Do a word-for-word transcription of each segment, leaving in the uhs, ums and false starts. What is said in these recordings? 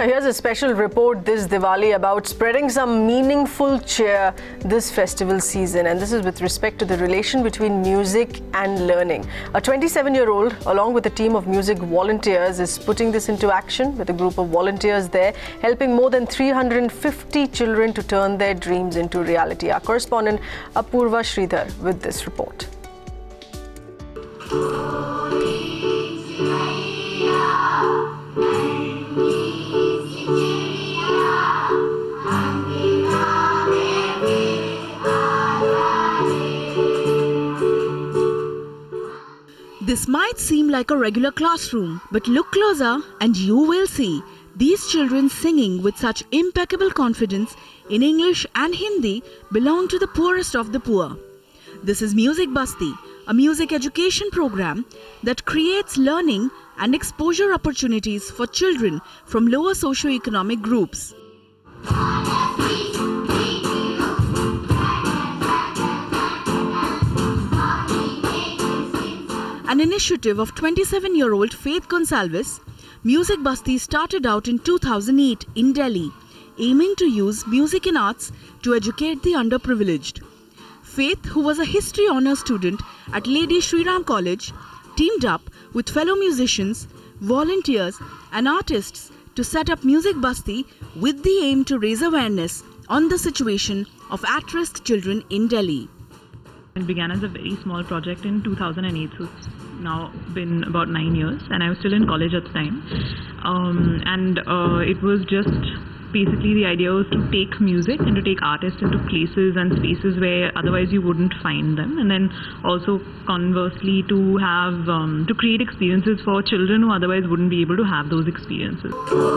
Now here's a special report this Diwali about spreading some meaningful cheer this festival season, and this is with respect to the relation between music and learning. A twenty-seven-year-old, along with a team of music volunteers, is putting this into action with a group of volunteers there, helping more than three hundred fifty children to turn their dreams into reality. Our correspondent Apurva Sridhar with this report. This might seem like a regular classroom, but look closer and you will see these children singing with such impeccable confidence in English and Hindi belong to the poorest of the poor. This is Music Basti, a music education program that creates learning and exposure opportunities for children from lower socio-economic groups. An initiative of twenty-seven-year-old Faith Gonsalves, Music Basti started out in two thousand eight in Delhi, aiming to use music and arts to educate the underprivileged. Faith, who was a history honour student at Lady Shri Ram College, teamed up with fellow musicians, volunteers and artists to set up Music Basti with the aim to raise awareness on the situation of at-risk children in Delhi. It began as a very small project in two thousand eight, so it's now been about nine years, and I was still in college at the time. Um, and uh, it was just basically the idea was to take music and to take artists into places and spaces where otherwise you wouldn't find them, and then also conversely to have um, to create experiences for children who otherwise wouldn't be able to have those experiences.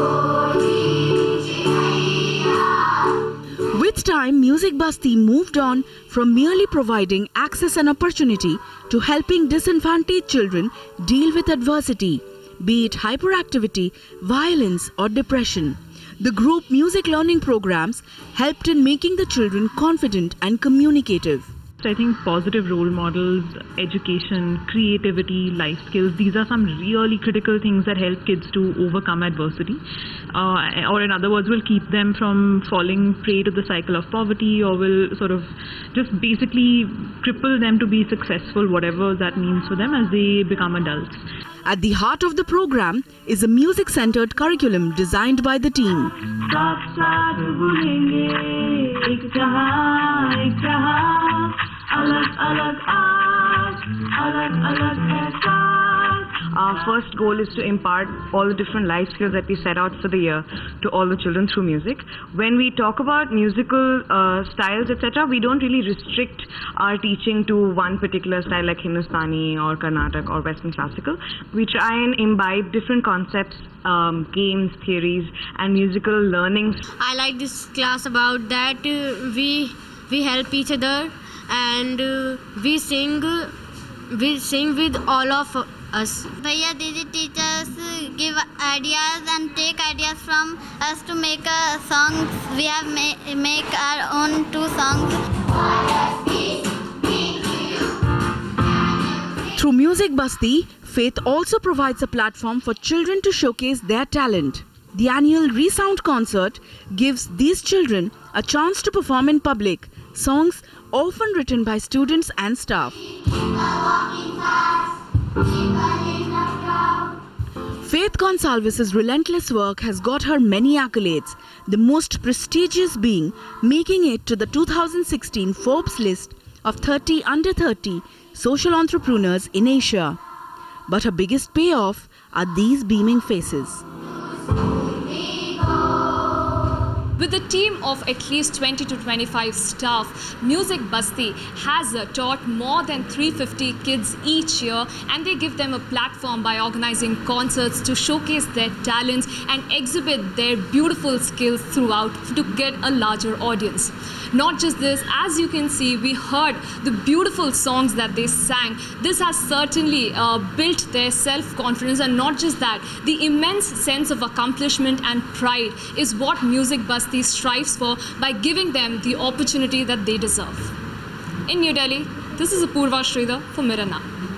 With time, Music Basti moved on from merely providing access and opportunity to helping disadvantaged children deal with adversity, be it hyperactivity, violence or depression. The group music learning programs helped in making the children confident and communicative. I think positive role models, education, creativity, life skills, these are some really critical things that help kids to overcome adversity. Uh, or in other words, will keep them from falling prey to the cycle of poverty, or will sort of just basically cripple them to be successful, whatever that means for them as they become adults. At the heart of the program is a music-centered curriculum designed by the team. Our first goal is to impart all the different life skills that we set out for the year to all the children through music. When we talk about musical uh, styles, et cetera, we don't really restrict our teaching to one particular style like Hindustani or Carnatic or Western classical. We try and imbibe different concepts, um, games, theories, and musical learnings. I like this class about that uh, we we help each other, and uh, we sing we sing with all of us. Bhaiya Didi teachers give ideas and take ideas from us to make a songs. We have ma make our own two songs. Through Music Basti, Faith also provides a platform for children to showcase their talent. The annual Resound concert gives these children a chance to perform in public songs often written by students and staff. Faith Gonsalves' relentless work has got her many accolades, the most prestigious being making it to the two thousand sixteen Forbes list of thirty under thirty social entrepreneurs in Asia. But her biggest payoff are these beaming faces. With a team of at least twenty to twenty-five staff, Music Basti has uh, taught more than three hundred fifty kids each year, and they give them a platform by organizing concerts to showcase their talents and exhibit their beautiful skills throughout to get a larger audience. Not just this, as you can see, we heard the beautiful songs that they sang. This has certainly uh, built their self-confidence, and not just that, the immense sense of accomplishment and pride is what Music Basti strives for by giving them the opportunity that they deserve. In New Delhi, this is Apurva Sridhar for Mirror Now.